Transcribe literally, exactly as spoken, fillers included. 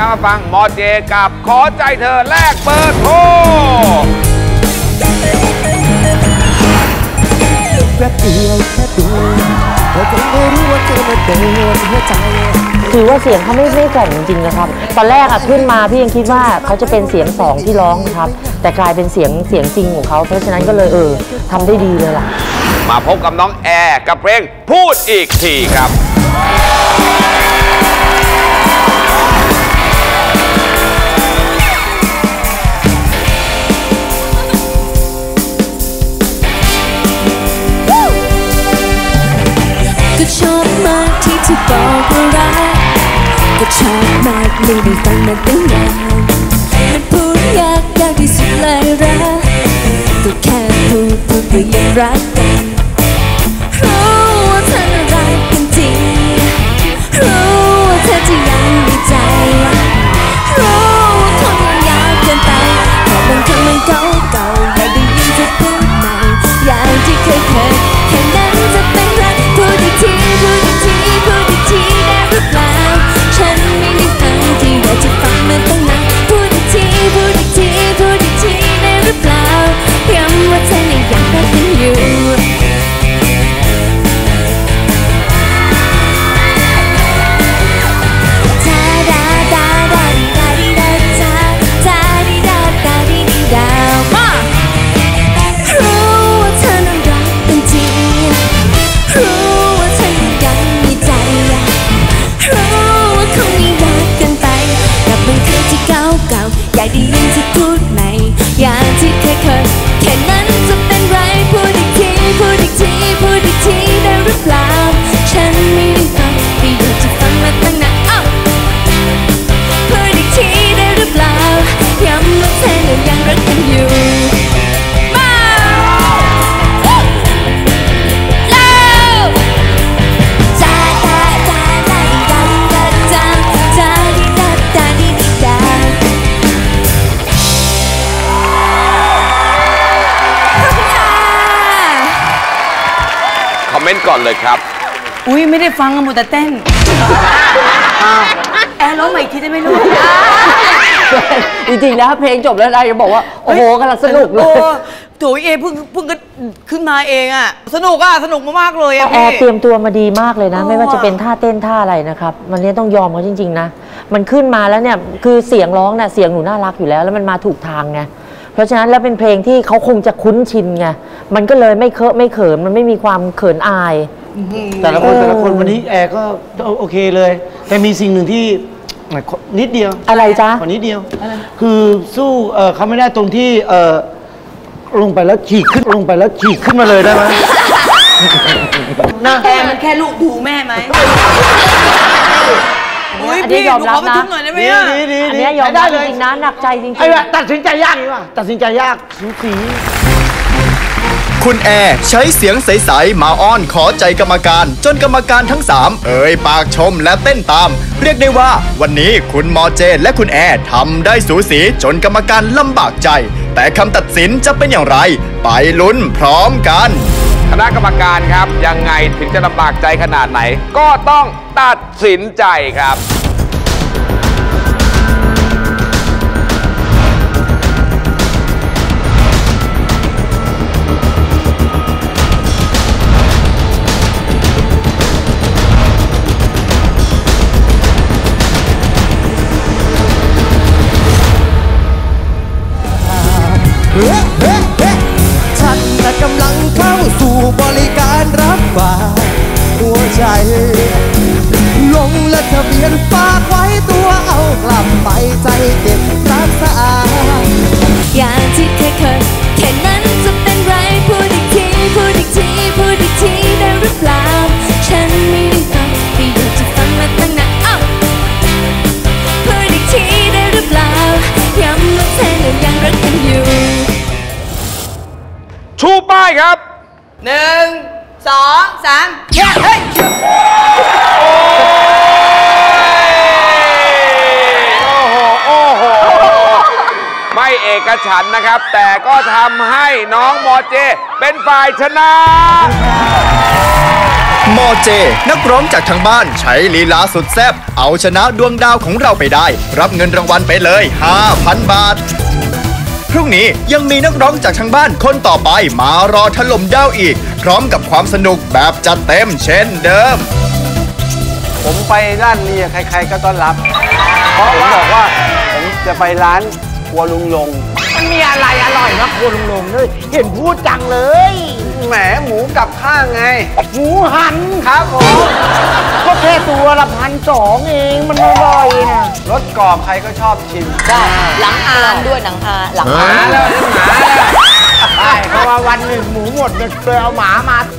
งั้นมาฟังมอเจกับขอใจเธอแลกเบอร์โทรแป๊บเดียวแค่ดูเธอจะไม่รู้ว่าเธอมาโดนหัวใจคือว่าเสียงเขาไม่ไม่แกร่งจริงๆนะครับตอนแรกอะขึ้นมาพี่ยังคิดว่าเขาจะเป็นเสียงสองที่ร้องนะครับแต่กลายเป็นเสียงเสียงจริงของเขาเพราะฉะนั้นก็เลยเออทำได้ดีเลยล่ะมาพบกับน้องแอร์กับเพลงพูดอีกทีครับก็ชอบมากที่เธอบอกว่ารักก็ชอบมากไม่ได้ฟังมาตั้งนานมันพูดยากยากที่สุดเลยรักก็แค่พูดพูดว่ายังรักกันรู้ว่าเธอน่ารักกันจริงรู้ว่าเธอจะยังมีใจรู้ว่าคงยังยากเกินไปแต่บางคำมันเก่าเก่าอยากได้ยินเธอพูดใหม่อย่างที่เคยเคยแค่นั้นจะเป็นรักพูดอีกทีพูดอีกทีพูดอีกทีได้หรือเปล่าฉันไม่ได้ฟังที่อยากจะฟังมาตั้งนานพูดอีกทีพูดอีกทีพูดอีกทีได้หรือเปล่าย้ำว่าเธอยังอยากรักกันอยู่อยากได้ยินเธอพูดใหม่อย่างที่เคยเคยแค่นั้นจะเป็นไรพูดอีกทีพูดอีกทีพูดอีกทีได้หรือเปล่าฉันไม่ได้ฟังแต่อยากจะฟังมาตั้งนานอ้าวพูดอีกทีได้หรือเปล่าย้ำว่าเธอนั้นยังรักกันอยู่คอมเมนต์ก่อนเลยครับอุ้ยไม่ได้ฟังกันหมดแต่เต้นแอร์ร้องใหม่อีกทีได้ไหมลูกจริงๆแล้วเพลงจบแล้วนายจะบอกว่าโอ้โหกำลังสนุกเลยโถยเอเพิ่งเพิ่งก็ขึ้นมาเองอ่ะสนุกอ่ะสนุกมากๆเลยอ่ะแอร์เตรียมตัวมาดีมากเลยนะไม่ว่าจะเป็นท่าเต้นท่าอะไรนะครับมันนี้ต้องยอมเขาจริงๆนะมันขึ้นมาแล้วเนี่ยคือเสียงร้องเนี่ยเสียงหนูน่ารักอยู่แล้วแล้วมันมาถูกทางไงเพราะฉะนั้นแล้วเป็นเพลงที่เขาคงจะคุ้นชินไงมันก็เลยไม่เคอะไม่เขินมันไม่มีความเขินอายแต่ละคนแต่ละคนวันนี้แอร์ก็โอเคเลยแต่มีสิ่งหนึ่งที่นิดเดียวอะไรจ๊ะขอนิดเดียวคือสู้เขาไม่ได้ตรงที่ลงไปแล้วฉีกขึ้นลงไปแล้วฉีกขึ้นมาเลยได้ไหมแอร์มันแค่ลูกดูแม่ไหมอันนี้ยอมรับนะอันนี้ยอมรับจริงๆนะหนักใจจริงๆไอ้แบบตัดสินใจยากนี่ว่ะตัดสินใจยากสูสีคุณแอร์ใช้เสียงใสๆมาอ้อนขอใจกรรมการจนกรรมการทั้งสามเอ่ยปากชมและเต้นตามเรียกได้ว่าวันนี้คุณมอเจและคุณแอร์ทำได้สูสีจนกรรมการลำบากใจแต่คำตัดสินจะเป็นอย่างไรไปลุ้นพร้อมกันคณะกรรมการครับยังไงถึงจะลำบากใจขนาดไหนก็ต้องตัดสินใจครับฉันน่ะกำลังเข้าสู่บริการรับฝากหัวใจลงและทะเบียนฝากไว้ตัวเอากลับไปใจเก็บรักษาอย่างที่เคยเคยแค่นั้นจะเป็นไรพูดอีกทีพูดอีกทีพูดอีกทีได้หรือเปล่าฉันไม่ได้ฟังแต่อยากจะฟังมาตั้งนานอ้าวพูดอีกทีได้หรือเปล่าย้ำว่าเธอนั้นยังรักกันอยู่ชูป้ายครับหนึ่งสองสามเฮ้ยเฮ้ยโอ้โหโอ้โหไม่เอกฉันท์นะครับแต่ก็ทำให้น้องมอเจเป็นฝ่ายชนะมอเจนักร้องจากทางบ้านใช้ลีลาสุดแซ่บเอาชนะดวงดาวของเราไปได้รับเงินรางวัลไปเลย ห้าพัน บาทพรุ่งนี้ยังมีนักร้องจากทางบ้านคนต่อไปมารอถล่มดาวอีกพร้อมกับความสนุกแบบจัดเต็มเช่นเดิมผมไปร้านนี้ใครๆก็ต้อนรับเพราะว่าบอกว่าผมจะไปร้านครัวลุงลงมันมีอะไรอร่อยนะครัวลุงลงด้วยเห็นพูดจังเลยแหมหมูกับข้างไงหมูหันครับผมก็แค่ตัวละพันสองเองมันอร่อยนะรสกรอบใครก็ชอบชิมได้หลังอานด้วยหนังอาหลังอาแล้วหมาแล้วใช่เพราะว่าวันหนึ่งหมูหมดเลยเอาหมามา